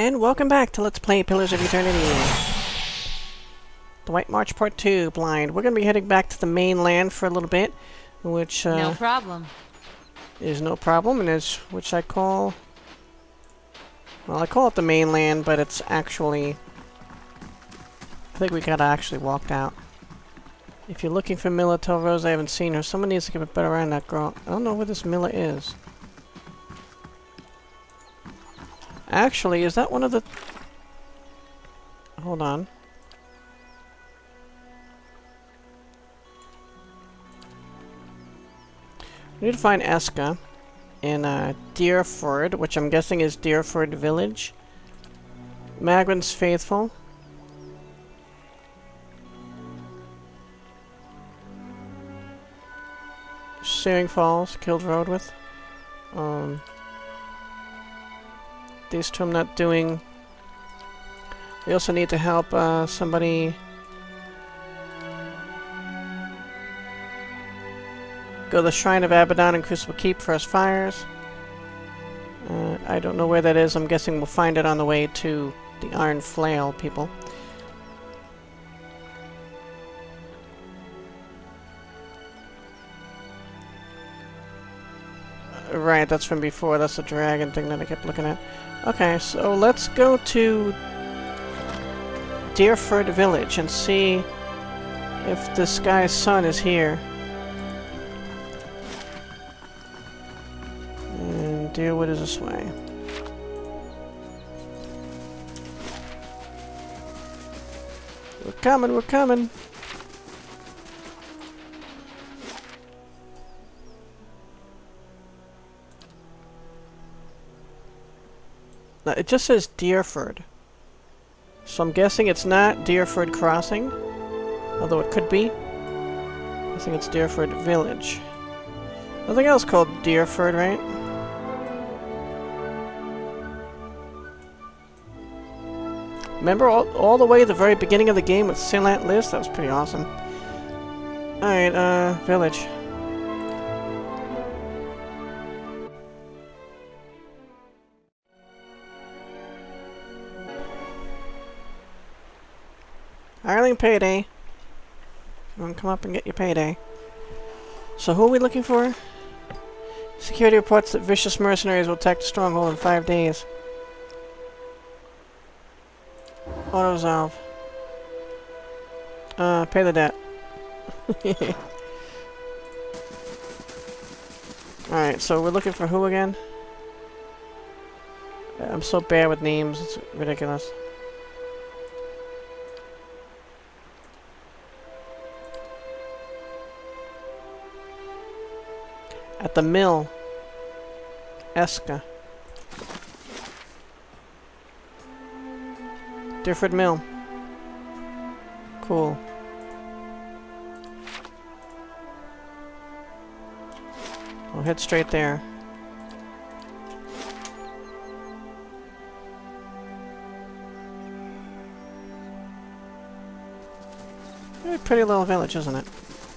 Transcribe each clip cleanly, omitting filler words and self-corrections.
and welcome back to Let's Play Pillars of Eternity. The White March Part 2, Blind. We're going to be heading back to the mainland for a little bit, which, no problem. is no problem, and is, which I call... Well, I call it the mainland, but it's actually... I think we gotta actually walk out. If you're looking for Milla, tell Rose I haven't seen her. Someone needs to get a better eye on that girl. I don't know where this Milla is. Actually, is that one of the... Hold on. We need to find Eska in Dyrford, which I'm guessing is Dyrford Village. Magrin's Faithful. Searing Falls, killed Road with. These two I'm not doing. We also need to help somebody go to the Shrine of Abaddon and Crucible Keep First Fires. I don't know where that is. I'm guessing we'll find it on the way to the Iron Flail people. Right, that's from before. That's the dragon thing that I kept looking at. Okay, so let's go to Dyrford Village and see if this guy's son is here. And Deerwood is this way. We're coming, we're coming! It just says Dyrford. So I'm guessing it's not Dyrford Crossing. Although it could be. I think it's Dyrford Village. Nothing else called Dyrford, right? Remember all the way at the very beginning of the game with Silant List? That was pretty awesome. Alright, Village. Hireling payday. Everyone come up and get your payday. So who are we looking for? Security reports that vicious mercenaries will attack the stronghold in 5 days. Auto-resolve. Pay the debt. Alright, so we're looking for who again? I'm so bad with names, it's ridiculous. At the mill. Eska. Dyrford Mill. Cool. We'll head straight there. Very pretty little village, isn't it?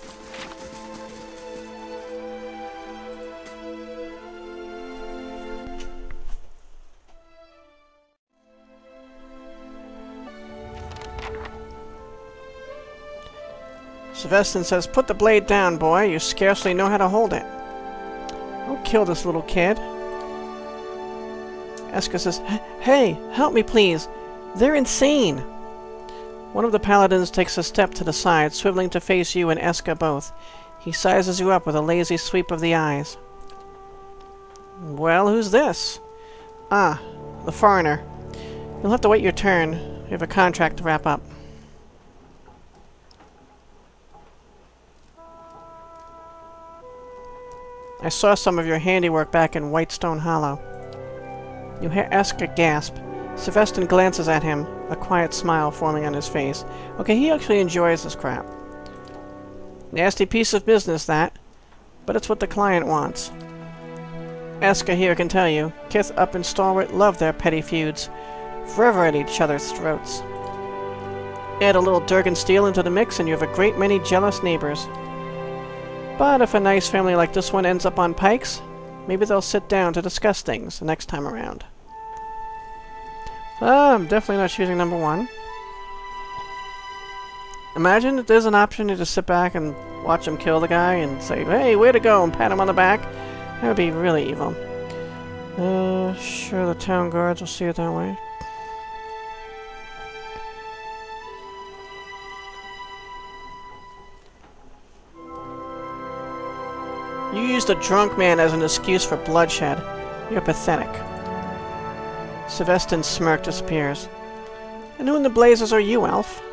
Sylvestin says, "Put the blade down, boy. You scarcely know how to hold it." Don't kill this little kid. Eska says, "Hey, help me, please. They're insane." One of the paladins takes a step to the side, swiveling to face you and Eska both. He sizes you up with a lazy sweep of the eyes. "Well, who's this?" "Ah, the foreigner. You'll have to wait your turn. We have a contract to wrap up." "I saw some of your handiwork back in Whitestone Hollow." You hear Eska gasp. Sylvestin glances at him, a quiet smile forming on his face. Okay, he actually enjoys this crap. Nasty piece of business, that. But it's what the client wants. Eska here can tell you, Kith up and Stalwart love their petty feuds. Forever at each other's throats. Add a little Durgan steel into the mix and you have a great many jealous neighbors. But if a nice family like this one ends up on pikes, maybe they'll sit down to discuss things the next time around. I'm definitely not choosing number 1. Imagine if there's an option to just sit back and watch him kill the guy and say, hey, way to go, and pat him on the back. That would be really evil. Sure, the town guards will see it that way. You used a drunk man as an excuse for bloodshed. You're pathetic. Sevestan's smirk disappears. And who in the blazes are you, elf?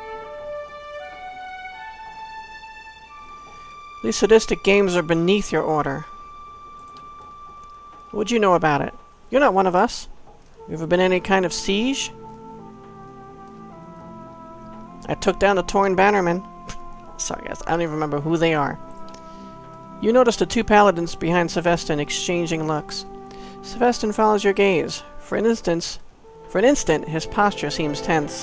These sadistic games are beneath your order. What'd you know about it? You're not one of us. You ever been in any kind of siege? I took down the Torn Bannermen. Sorry guys, I don't even remember who they are. You noticed the 2 paladins behind Sevestan exchanging looks. Sevestan follows your gaze. For an instant, his posture seems tense.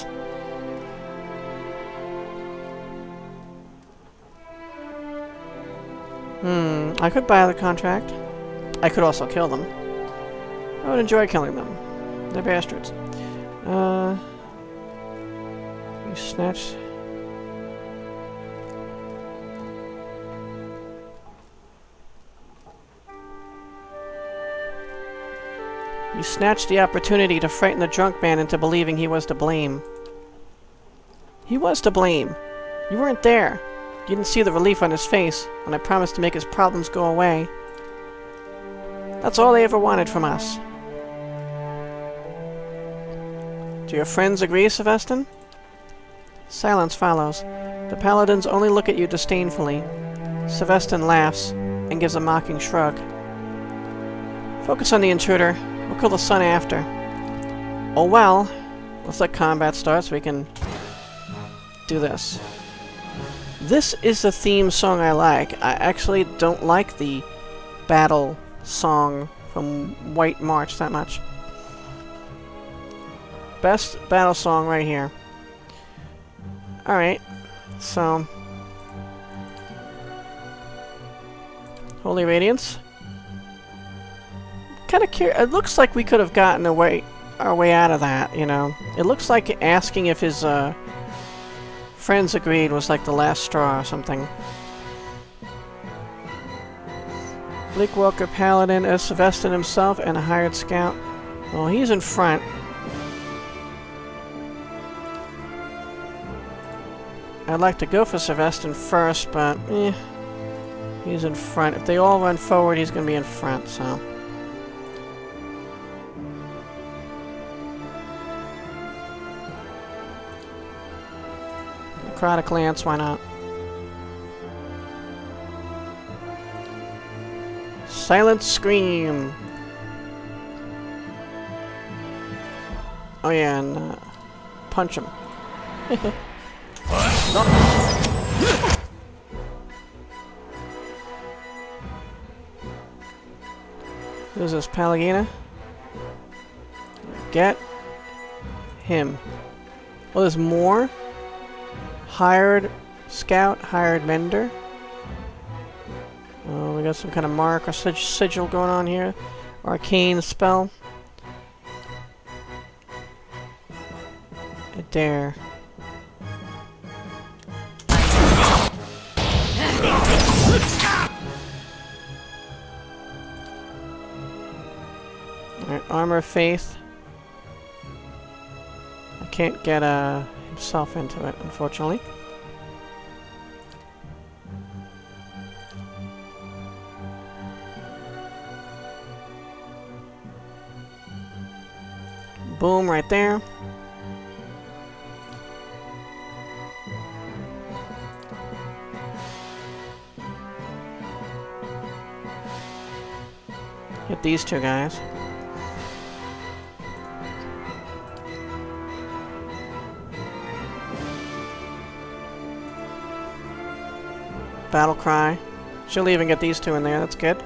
I could buy the contract. I could also kill them. I would enjoy killing them. They're bastards. You snatched... You snatched the opportunity to frighten the drunk man into believing he was to blame. He was to blame. You weren't there. You didn't see the relief on his face when I promised to make his problems go away. That's all they ever wanted from us. Do your friends agree, Sevestan? Silence follows. The paladins only look at you disdainfully. Sevestan laughs and gives a mocking shrug. Focus on the intruder. We'll kill the sun after. Oh well. Let's let combat start so we can do this. This is the theme song I like. I actually don't like the battle song from White March that much. Best battle song right here. Alright, so... Holy Radiance. Kind of curious. It looks like we could have gotten our way out of that, you know. It looks like asking if his friends agreed was like the last straw or something. Bleak Walker Paladin as Sevestan himself and a hired scout. Well, he's in front. I'd like to go for Sevestan first, but he's in front. If they all run forward, he's going to be in front, so... Necrotic Lance, why not? Silent Scream! Oh yeah, and punch him. Who's this, Palagina? Get him. Oh, there's more? Hired scout, hired mender. Oh, we got some kind of mark or sigil going on here. Arcane spell. A dare. Alright, Armor of Faith. I can't get himself into it, unfortunately. Boom, right there. Hit these two guys. Battle Cry. She'll even get these two in there, that's good.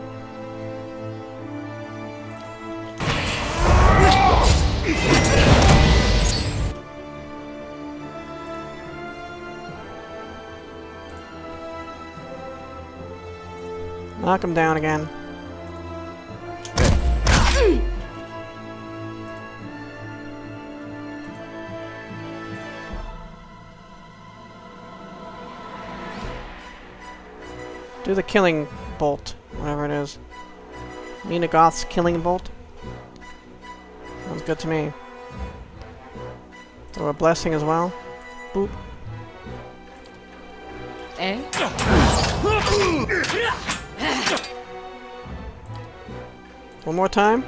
Knock him down again. Do the killing bolt, whatever it is. Mina Goth's killing bolt. Sounds good to me. Throw a blessing as well. Boop. Eh? One more time.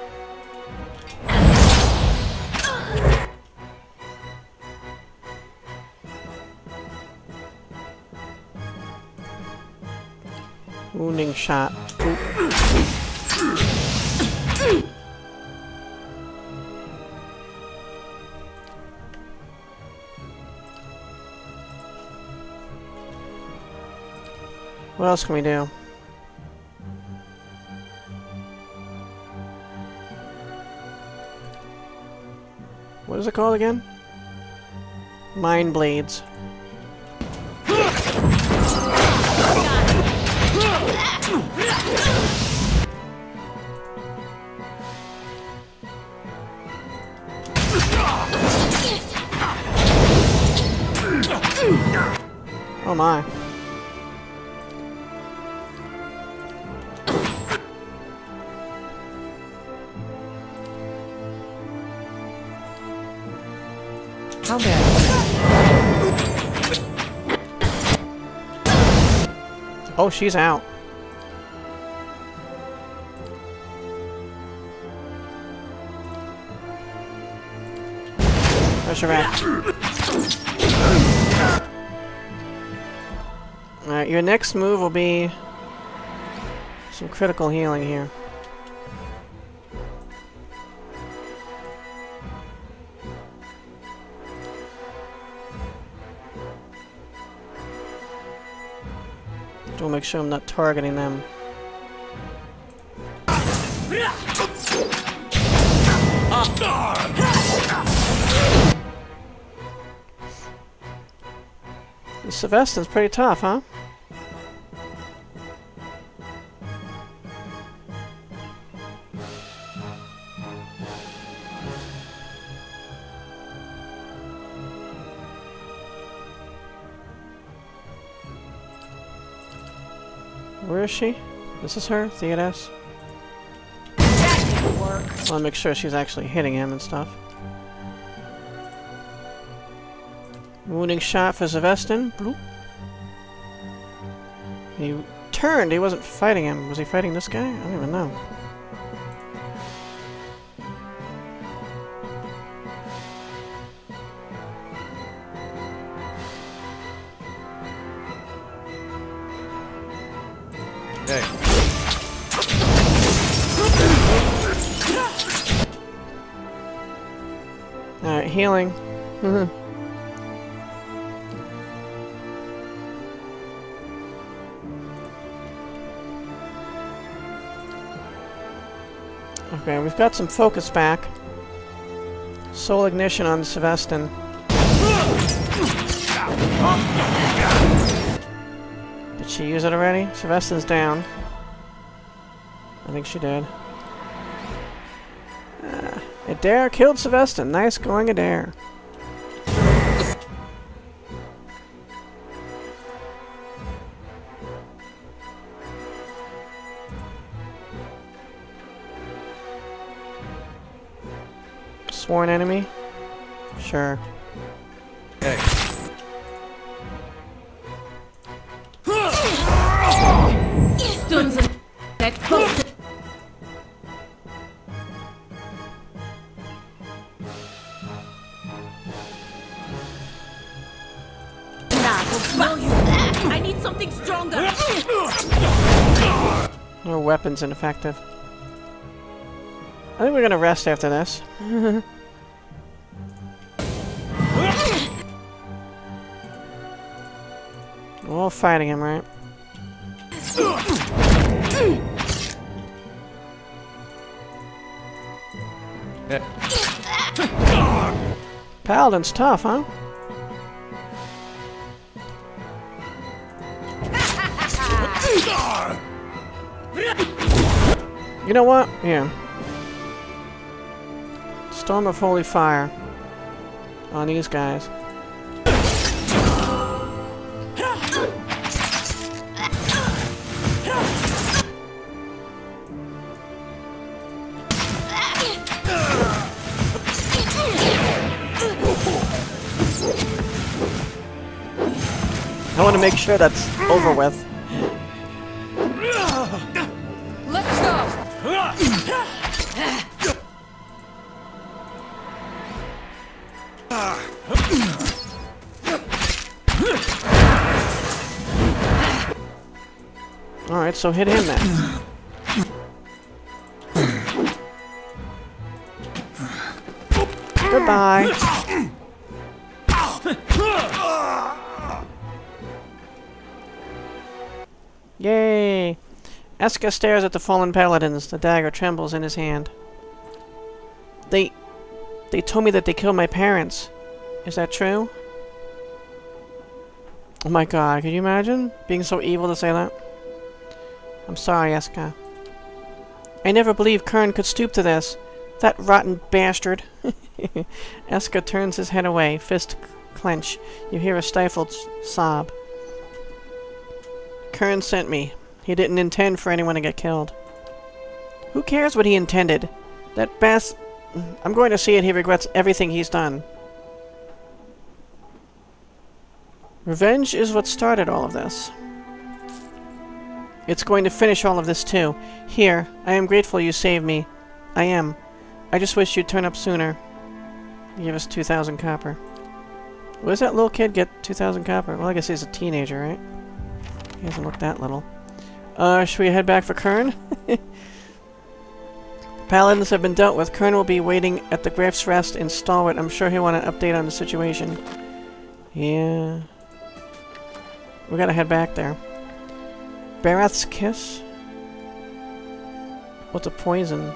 Wounding shot. Boop. What else can we do? What is it called again? Mind blades. Oh my. How bad? Oh, she's out. Where's her at? Alright, your next move will be some critical healing here. We'll make sure I'm not targeting them. This Sylvester's pretty tough, huh? Where is she? This is her? Theodos? I want to make sure she's actually hitting him and stuff. Wounding shot for Sylvester. Bloop. He turned. He wasn't fighting him. Was he fighting this guy? I don't even know. Hey. Alright, healing. Okay, we've got some focus back. Soul ignition on Sylvester. Did she use it already? Sylvester's down. I think she did. Adair killed Sylvester. Nice going, Adair. Sworn enemy? Sure. Hey. I need something stronger. No weapons ineffective. I think we're gonna rest after this. We're all fighting him, right? Paladin's tough, huh? You know what? Yeah. Storm of Holy Fire on these guys. want to make sure that's over with. Let's go! Alright, so hit him then. Goodbye. Yay! Eska stares at the fallen paladins. The dagger trembles in his hand. They told me that they killed my parents. Is that true? Oh my god, could you imagine being so evil to say that? I'm sorry, Eska. I never believed Kern could stoop to this. That rotten bastard. Eska turns his head away, fist clench. You hear a stifled sob. Kern sent me. He didn't intend for anyone to get killed. Who cares what he intended? That best... I'm going to see it he regrets everything he's done. Revenge is what started all of this. It's going to finish all of this too. Here, I am grateful you saved me. I am. I just wish you'd turn up sooner. Give us 2,000 copper. Where does that little kid get 2,000 copper? Well, I guess he's a teenager, right? He doesn't look that little. Should we head back for Kern? Paladins have been dealt with. Kern will be waiting at the Graf's Rest in Stalwart. I'm sure he'll want an update on the situation. Yeah. We gotta head back there. Barath's Kiss? What's a poison?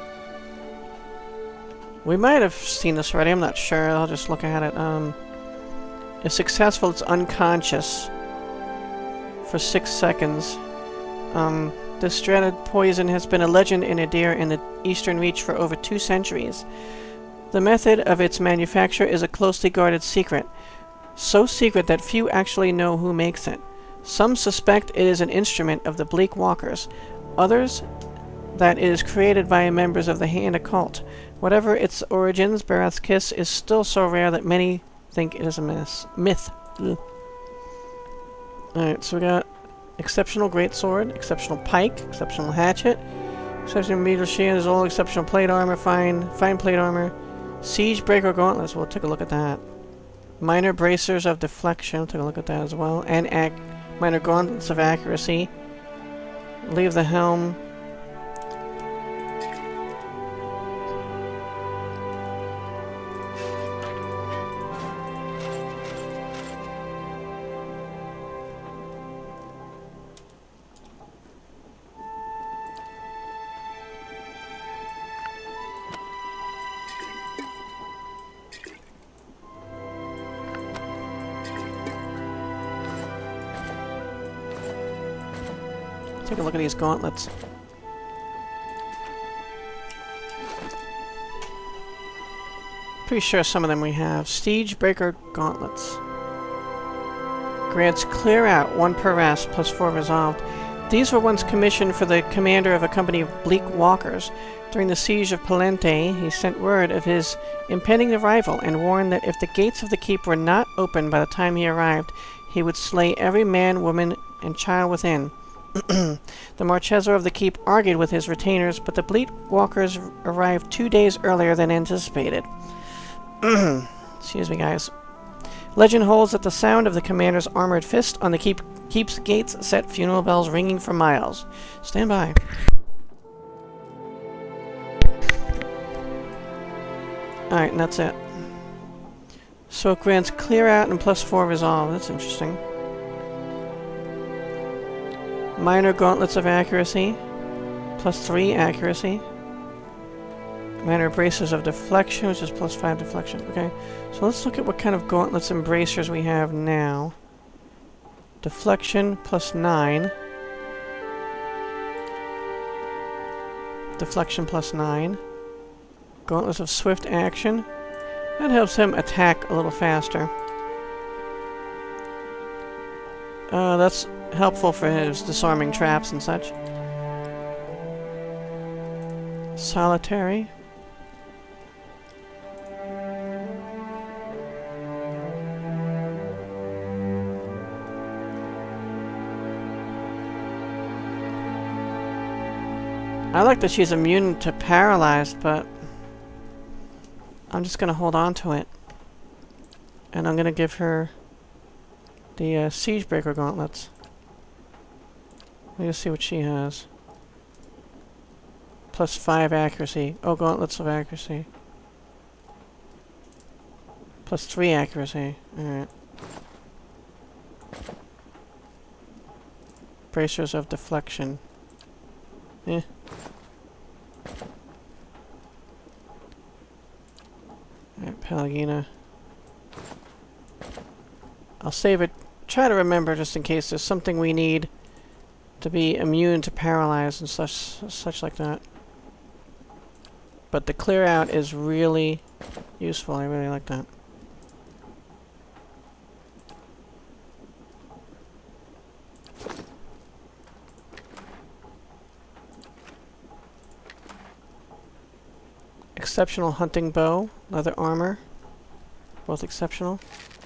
We might have seen this already, I'm not sure. I'll just look at it. If successful, it's unconscious for 6 seconds. This dreaded poison has been a legend in Adir in the Eastern Reach for over 2 centuries. The method of its manufacture is a closely guarded secret. So secret that few actually know who makes it. Some suspect it is an instrument of the Bleak Walkers. Others that it is created by members of the Hand Occult. Whatever its origins, Barath's Kiss is still so rare that many think it is a myth. Alright, so we got exceptional greatsword, exceptional pike, exceptional hatchet, exceptional metal shield, there's all exceptional plate armor, fine plate armor, siege breaker gauntlets. We'll take a look at that. Minor bracers of deflection. We'll take a look at that as well. And minor gauntlets of accuracy. Leave the helm. Take a look at these gauntlets. Pretty sure some of them we have. Siege Breaker Gauntlets. Grants clear out 1 per rest, plus 4 resolved. These were once commissioned for the commander of a company of Bleak Walkers. During the siege of Palente, he sent word of his impending arrival and warned that if the gates of the keep were not opened by the time he arrived, he would slay every man, woman, and child within. The Marchesa of the keep argued with his retainers, but the Bleak Walkers arrived 2 days earlier than anticipated. Excuse me, guys. Legend holds that the sound of the commander's armored fist on the keep's gates set funeral bells ringing for miles. Stand by. Alright, and that's it. So it grants clear out and plus 4 resolve. That's interesting. Minor gauntlets of accuracy. Plus 3 accuracy. Minor bracers of deflection, which is plus 5 deflection. Okay, so let's look at what kind of gauntlets and bracers we have now. Deflection plus 9. Deflection plus 9. Gauntlets of swift action. That helps him attack a little faster. That's helpful for his disarming traps and such. Solitary. I like that she's immune to paralyzed, but I'm just gonna hold on to it. And I'm gonna give her the Siege Breaker gauntlets. Let me just see what she has. Plus 5 accuracy. Oh, gauntlets of accuracy. Plus 3 accuracy. Alright. Bracers of deflection. Eh. Alright, Pelagina. I'll save it. Try to remember just in case there's something we need to be immune to paralyze and such like that. But the clear out is really useful. I really like that. Exceptional hunting bow, leather armor, both exceptional.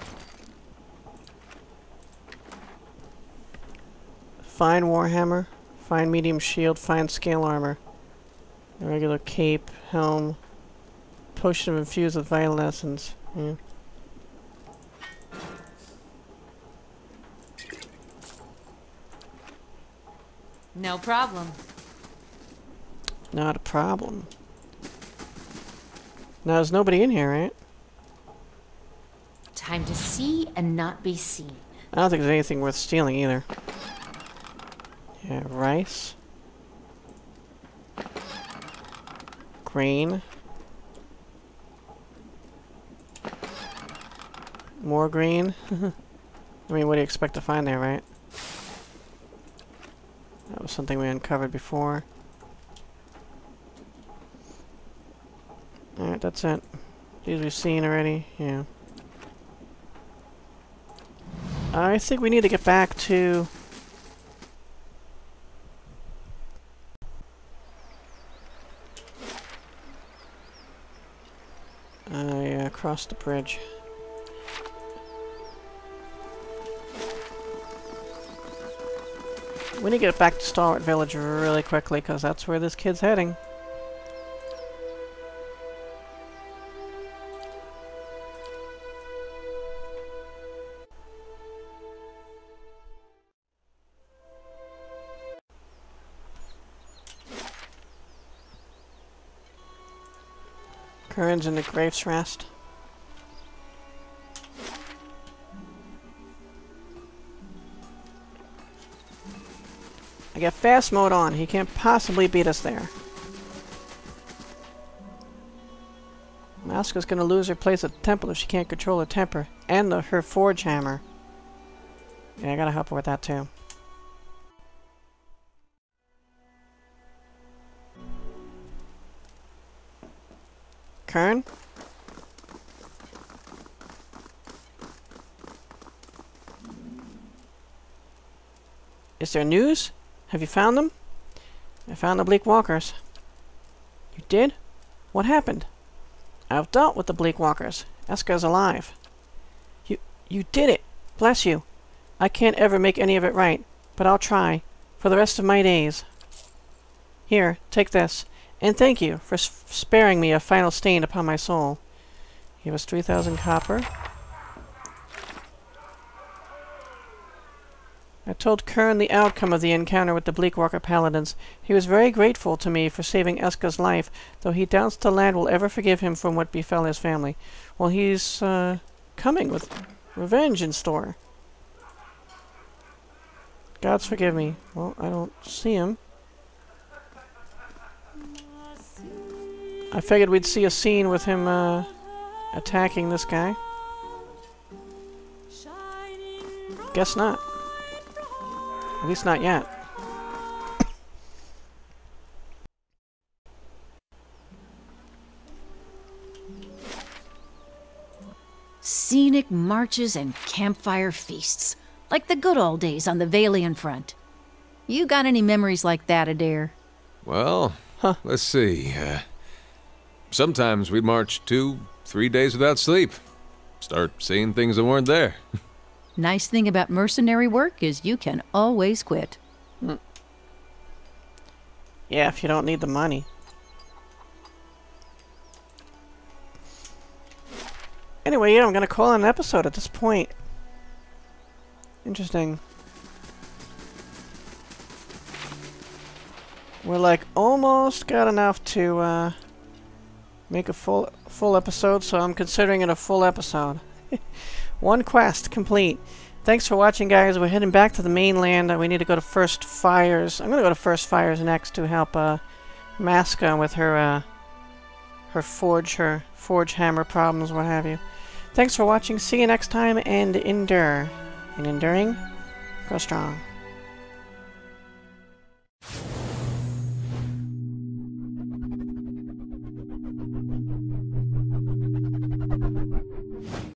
Fine warhammer, fine medium shield, fine scale armor. A regular cape, helm, potion of infused with vital essence. Yeah. No problem. Not a problem. Now there's nobody in here, right? Time to see and not be seen. I don't think there's anything worth stealing either. Yeah, rice. Grain. More grain. I mean, what do you expect to find there, right? That was something we uncovered before. Alright, that's it. These we've seen already, yeah. I think we need to get back to... yeah, across the bridge. We need to get back to Dyrford Village really quickly, because that's where this kid's heading. Curran's in the Graves Rest. I got fast mode on. He can't possibly beat us there. Maska's gonna lose her place at the temple if she can't control her temper and her forge hammer. Yeah, I gotta help her with that too. Kern? Is there news? Have you found them? I found the Bleak Walkers. You did? What happened? I've dealt with the Bleak Walkers. Eska's alive. You did it! Bless you. I can't ever make any of it right, but I'll try. For the rest of my days. Here, take this. And thank you for sparing me a final stain upon my soul. Give us 3,000 copper. I told Kern the outcome of the encounter with the Bleakwalker Paladins. He was very grateful to me for saving Eska's life, though he doubts the lad will ever forgive him from what befell his family. Well, he's coming with revenge in store. Gods forgive me. Well, I don't see him. I figured we'd see a scene with him attacking this guy. Guess not. At least not yet. Scenic marches and campfire feasts, like the good old days on the Valian front. You got any memories like that, Adair? Well, let's see. Sometimes we'd march 2-3 days without sleep. Start seeing things that weren't there. Nice thing about mercenary work is you can always quit. Yeah, if you don't need the money. Anyway, yeah, I'm gonna call it an episode at this point. Interesting. We're like almost got enough to make a full episode, so I'm considering it a full episode. One quest complete. Thanks for watching, guys. We're heading back to the mainland. We need to go to First Fires. I'm gonna go to First Fires next to help Maska with her forge hammer problems, what have you. Thanks for watching. See you next time, and endure. In enduring, go strong.